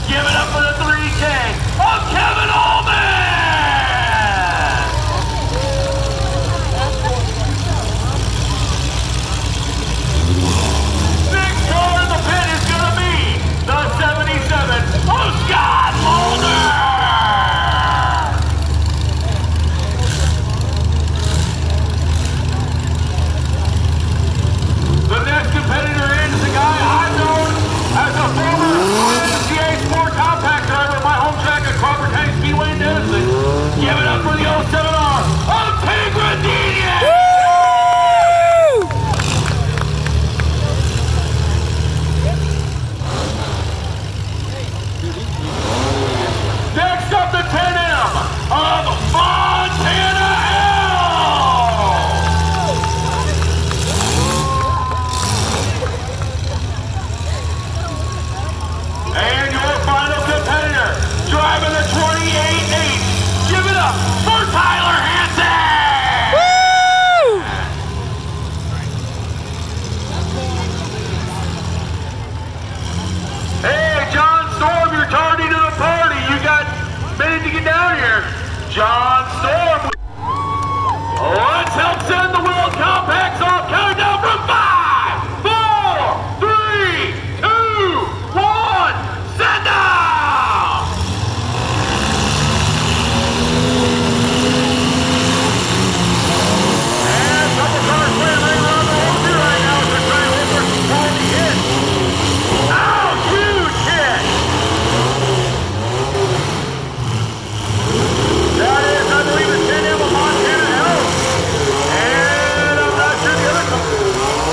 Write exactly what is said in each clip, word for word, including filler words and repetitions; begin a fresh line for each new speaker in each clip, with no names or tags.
Give it up for the three K of Kevin Allman! Next car in the pit is going to be the seventy-seven of Scott Mulder! The next competitor in is a guy I've known as a former R M C A Sport Compact driver at my home track at Crawford County Speedway in Denison. Give it up for the oh seven R of Tigradinius! Next up, the ten M of Montana L! And your final competitor, driving the twenty-eight eight. Give it up for Tyler Hansen! Woo! Hey, John Storm, you're tardy to the party. You got a minute to get down here. John Storm. Let's help send the World Compacts off. Countdown from five, four, three, two, one, send down! And a couple cars playing right around the whole two right now as they're trying to look for some quality hits. Oh, huge hit! That is, I believe, the ten M of Montana L. And I'm not sure the other couple.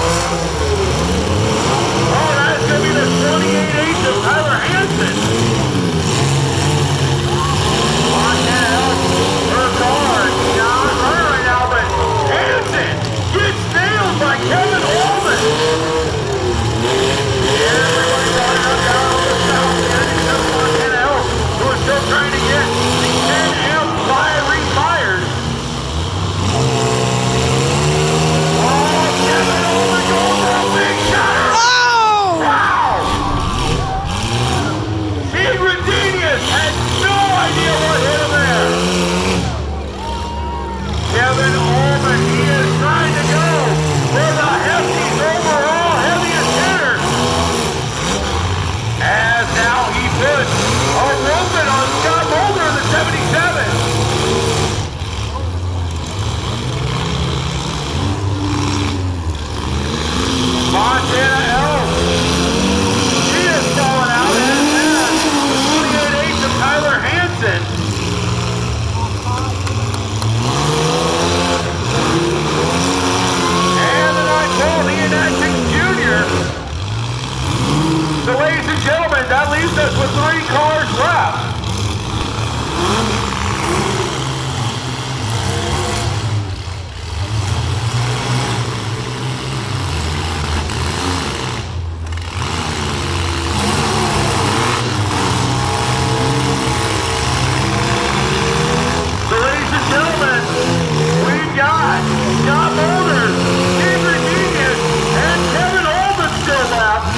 Oh, that's going to be the twenty-eight eight of Tyler Hansen. Montana L, her car, not on her right now, but Hansen gets nailed by Kevin Allman. Everybody running up down on the south end except Montana L, who is still trying to get the ten M fiery fired. Oh, Kevin Allman going for a big shot.
Oh!
Wow! Tigradinius had no idea what hit him there. Kevin Allman, he is trying to go for the Hefty's overall heaviest hitter. As now he puts a whooping on Scott Mulder in the seventy-seven. Montana L. She is falling out and has the twenty-eight eight of Tyler Hansen. And the nine twelve Ian Atkins Junior So ladies and gentlemen, that leaves us with three cars left. So ladies and gentlemen, we've got Scott Mulder, Tigradinius, and Kevin Allman still left.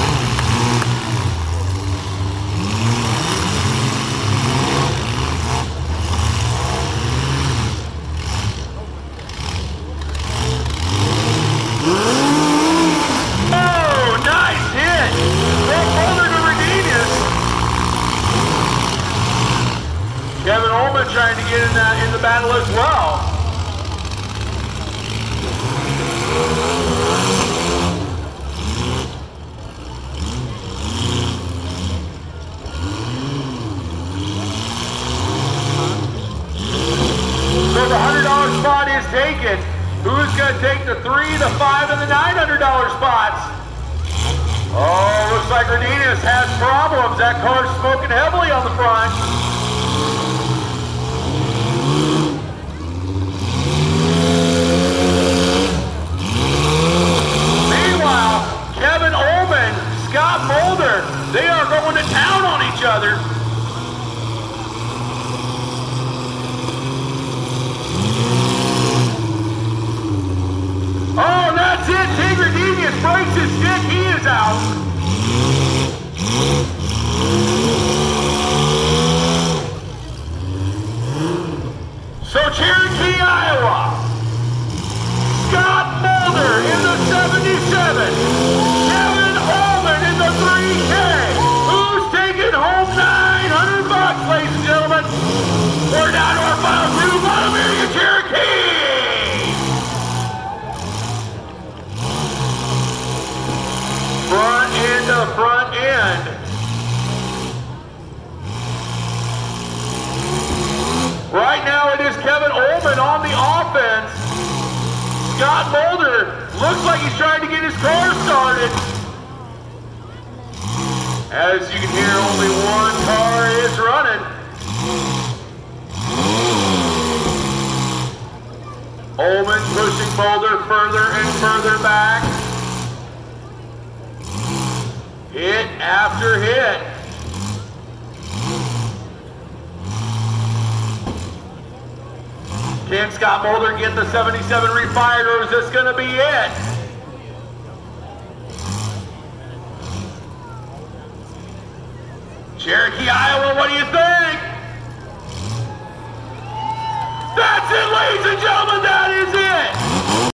Oh, nice hit from Mulder to Tigradinius. Kevin Allman trying to get in, that, in the battle as well. So the one hundred dollar spot is taken. Who's going to take the three, the five, and the nine hundred dollar spots? Oh, looks like Tigradinius has problems. That car's smoking heavily on the front. Meanwhile, Kevin Allman, Scott Mulder, they are going to town on each other. Oh, that's it. Tigradinius breaks his stick. He is out. Bowman on the offense. Scott Mulder looks like he's trying to get his car started. As you can hear, only one car is running. Ullman pushing Mulder further and further back. Hit after hit. Can Scott Mulder get the seventy-seven refired, or is this going to be it? Cherokee, Iowa, what do you think? That's it, ladies and gentlemen, that is it!